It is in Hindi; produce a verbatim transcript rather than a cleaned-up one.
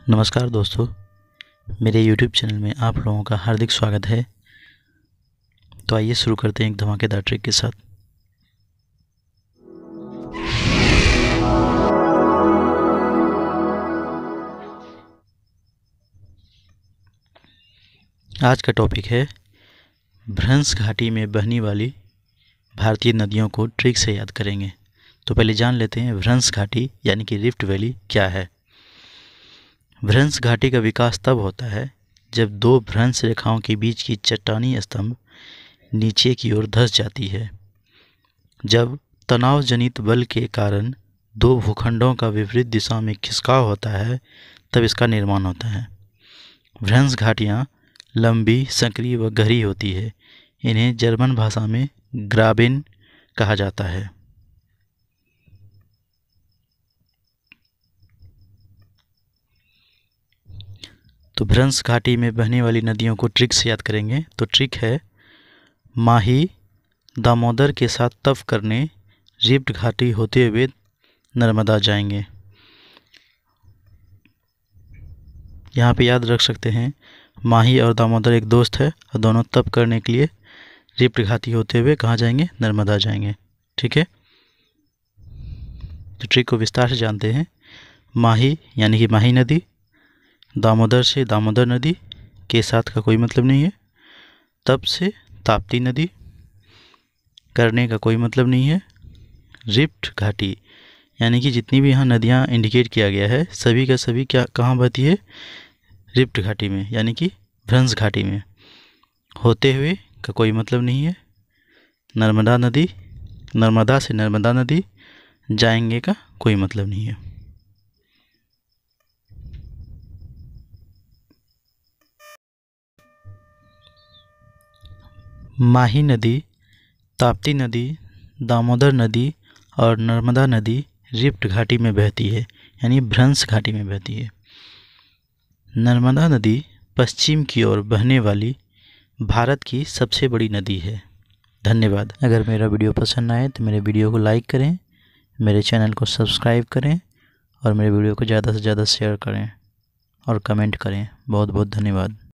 नमस्कार दोस्तों, मेरे YouTube चैनल में आप लोगों का हार्दिक स्वागत है। तो आइए शुरू करते हैं एक धमाकेदार ट्रिक के साथ। आज का टॉपिक है भ्रंश घाटी में बहने वाली भारतीय नदियों को ट्रिक से याद करेंगे। तो पहले जान लेते हैं भ्रंश घाटी यानी कि रिफ्ट वैली क्या है। भ्रंश घाटी का विकास तब होता है जब दो भ्रंश रेखाओं के बीच की चट्टानी स्तंभ नीचे की ओर धंस जाती है। जब तनाव जनित बल के कारण दो भूखंडों का विपरीत दिशा में खिसकाव होता है तब इसका निर्माण होता है। भ्रंश घाटियाँ लंबी, संकरी व गहरी होती है। इन्हें जर्मन भाषा में ग्राबेन कहा जाता है। तो भ्रंश घाटी में बहने वाली नदियों को ट्रिक से याद करेंगे। तो ट्रिक है माही दामोदर के साथ तप करने रिफ्ट घाटी होते हुए नर्मदा जाएंगे। यहाँ पे याद रख सकते हैं माही और दामोदर एक दोस्त है और दोनों तप करने के लिए रिफ्ट घाटी होते हुए कहाँ जाएंगे? नर्मदा जाएंगे। ठीक है, तो ट्रिक को विस्तार से जानते हैं। माही यानी कि माही नदी, दामोदर से दामोदर नदी के साथ का कोई मतलब नहीं है। तप से ताप्ती नदी करने का कोई मतलब नहीं है। रिफ्ट घाटी यानी कि जितनी भी यहाँ नदियाँ इंडिकेट किया गया है सभी का सभी क्या कहाँ बहती है? रिफ्ट घाटी में यानी कि भ्रंश घाटी में। होते हुए का कोई मतलब नहीं है। नर्मदा नदी, नर्मदा से नर्मदा नदी जाएंगे का कोई मतलब नहीं है। माही नदी, ताप्ती नदी, दामोदर नदी और नर्मदा नदी रिफ्ट घाटी में बहती है यानी भ्रंश घाटी में बहती है। नर्मदा नदी पश्चिम की ओर बहने वाली भारत की सबसे बड़ी नदी है। धन्यवाद। अगर मेरा वीडियो पसंद आए तो मेरे वीडियो को लाइक करें, मेरे चैनल को सब्सक्राइब करें और मेरे वीडियो को ज़्यादा से ज़्यादा शेयर करें और कमेंट करें। बहुत बहुत धन्यवाद।